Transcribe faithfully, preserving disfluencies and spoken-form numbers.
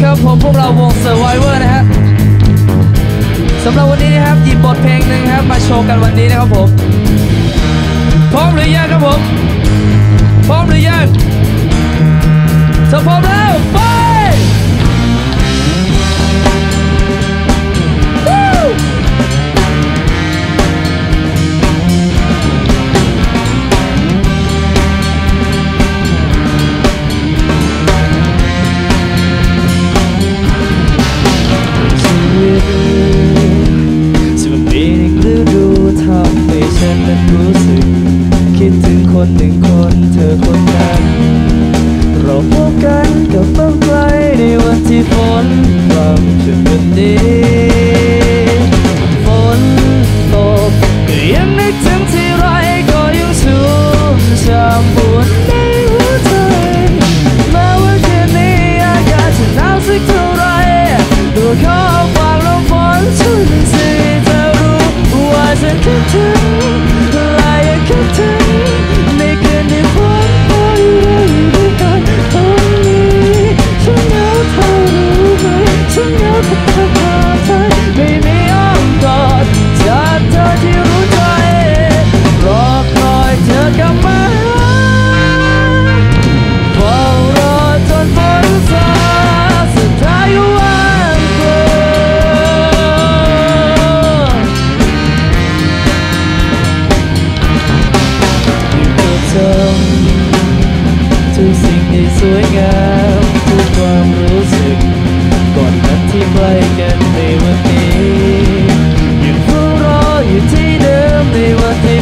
ครับผมพวกเราวง Survivor นะฮะสำหรับวันนี้นะครับหยิบบทเพลงหนึ่งครับมาโชว์กันวันนี้นะครับผมพร้อมหรือยังครับผมพร้อมหรือยังถ้าพร้อมแล้วไปคนหนึ่งคนเธอคนนั้นเราพบกันกับเบื้องไกลในวันที่ฝนพรำจนวันนี้ฝนตกก็ยังนึกถึงที่ไรก็ยังชุ่มช่ำปวดในหัวใจแม้ว่าคืนนี้อากาศจะหนาวสักเท่าไรตัวเขาฝากลมฝนช่วยเป็นสิ่งเธอรู้ว่าฉันคิดถึงและยังคิดถึงไม่มีอ้อมกอดจากเธอที่รู้ใจรอคอยเธอกลับมาเฝ้ารอจนฝนซาสุดท้ายก็ว่างเปล่าอยู่กับเธอทุกสิ่งที่สวยงามทุกความรู้สึกก่อนนั้นที่ใกล้กันในวันนี้ยังเฝ้ารออยู่ที่เดิมในวันที่